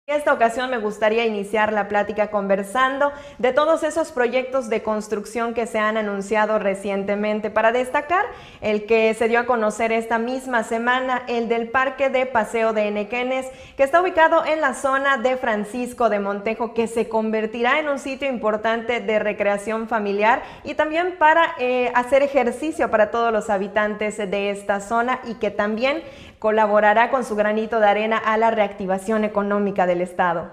En esta ocasión me gustaría iniciar la plática conversando de todos esos proyectos de construcción que se han anunciado recientemente. Para destacar, el que se dio a conocer esta misma semana, el del Parque de Paseo de Enequenes, que está ubicado en la zona de Francisco de Montejo, que se convertirá en un sitio importante de recreación familiar y también para hacer ejercicio para todos los habitantes de esta zona, y que también colaborará con su granito de arena a la reactivación económica del estado.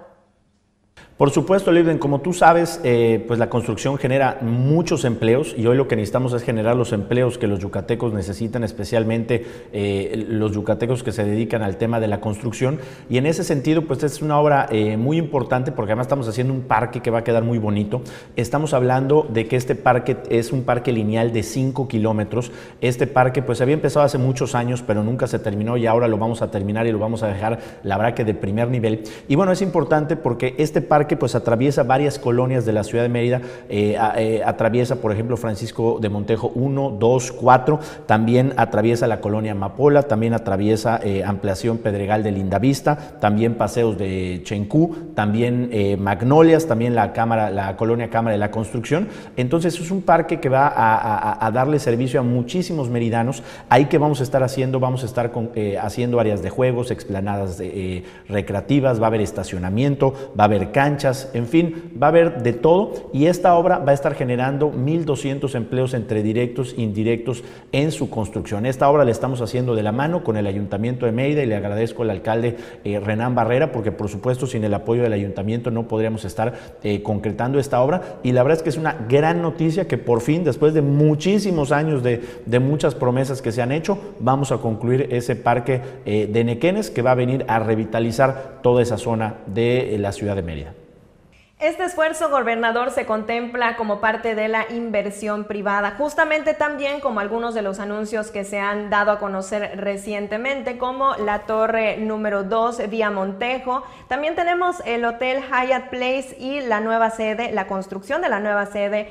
Por supuesto, Livden, como tú sabes, pues la construcción genera muchos empleos y hoy lo que necesitamos es generar los empleos que los yucatecos necesitan, especialmente los yucatecos que se dedican al tema de la construcción. Y en ese sentido, pues es una obra muy importante porque además estamos haciendo un parque que va a quedar muy bonito. Estamos hablando de que este parque es un parque lineal de 5 kilómetros. Este parque pues había empezado hace muchos años, pero nunca se terminó y ahora lo vamos a terminar y lo vamos a dejar, la verdad, que de primer nivel. Y bueno, es importante porque este parque pues atraviesa varias colonias de la ciudad de Mérida, atraviesa por ejemplo Francisco de Montejo 1, 2, 4, también atraviesa la colonia Amapola, también atraviesa Ampliación Pedregal de Lindavista, también Paseos de Chencú, también Magnolias, también la colonia Cámara de la Construcción. Entonces es un parque que va a darle servicio a muchísimos meridanos. Ahí que vamos a estar haciendo, haciendo áreas de juegos, explanadas recreativas, va a haber estacionamiento, va a haber canchas, en fin, va a haber de todo, y esta obra va a estar generando 1,200 empleos entre directos e indirectos en su construcción. Esta obra la estamos haciendo de la mano con el Ayuntamiento de Mérida y le agradezco al alcalde Renán Barrera, porque por supuesto sin el apoyo del Ayuntamiento no podríamos estar concretando esta obra, y la verdad es que es una gran noticia que por fin, después de muchísimos años de muchas promesas que se han hecho, vamos a concluir ese parque de Enequenes que va a venir a revitalizar toda esa zona de la ciudad de Mérida. Este esfuerzo, gobernador, se contempla como parte de la inversión privada, justamente también como algunos de los anuncios que se han dado a conocer recientemente, como la torre número 2 vía Montejo. También tenemos el Hotel Hyatt Place y la nueva sede, la construcción de la nueva sede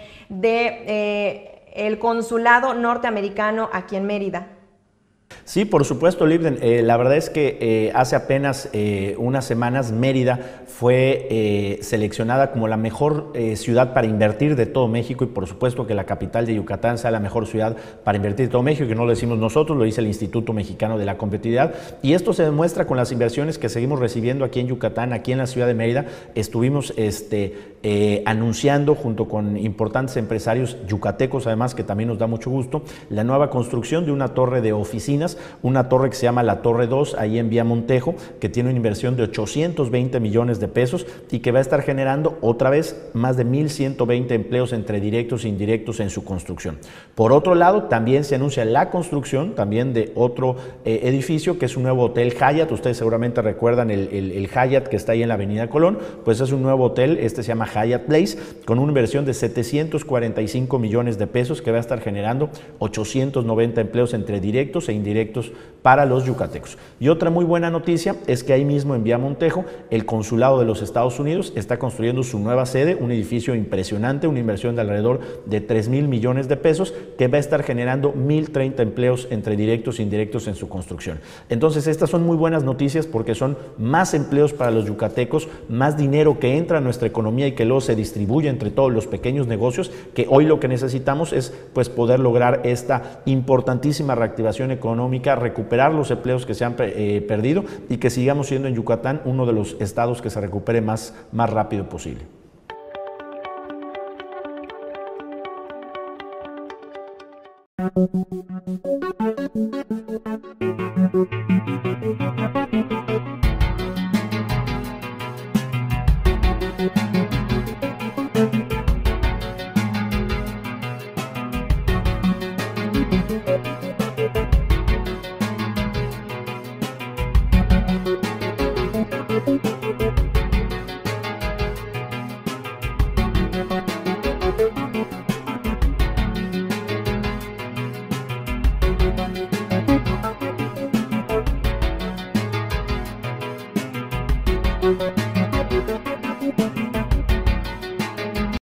de el Consulado Norteamericano aquí en Mérida. Sí, por supuesto, Livden. La verdad es que hace apenas unas semanas Mérida fue seleccionada como la mejor ciudad para invertir de todo México, y por supuesto que la capital de Yucatán sea la mejor ciudad para invertir de todo México, que no lo decimos nosotros, lo dice el Instituto Mexicano de la Competitividad, y esto se demuestra con las inversiones que seguimos recibiendo aquí en Yucatán, aquí en la ciudad de Mérida. Estuvimos anunciando junto con importantes empresarios yucatecos, además, que también nos da mucho gusto, la nueva construcción de una torre de oficinas, una torre que se llama la Torre 2, ahí en Vía Montejo, que tiene una inversión de 820 millones de pesos y que va a estar generando otra vez más de 1,120 empleos entre directos e indirectos en su construcción. Por otro lado, también se anuncia la construcción también de otro edificio, que es un nuevo Hotel Hyatt. Ustedes seguramente recuerdan el Hyatt que está ahí en la Avenida Colón, pues es un nuevo hotel, este se llama Hyatt Place, con una inversión de 745 millones de pesos que va a estar generando 890 empleos entre directos e indirectos para los yucatecos. Y otra muy buena noticia es que ahí mismo en Vía Montejo, el Consulado de los Estados Unidos está construyendo su nueva sede, un edificio impresionante, una inversión de alrededor de 3,000 millones de pesos que va a estar generando 1,030 empleos entre directos e indirectos en su construcción. Entonces estas son muy buenas noticias porque son más empleos para los yucatecos, más dinero que entra a nuestra economía y que luego se distribuye entre todos los pequeños negocios, que hoy lo que necesitamos es pues poder lograr esta importantísima reactivación económica, recuperar los empleos que se han perdido y que sigamos siendo en Yucatán uno de los estados que se recupere más rápido posible.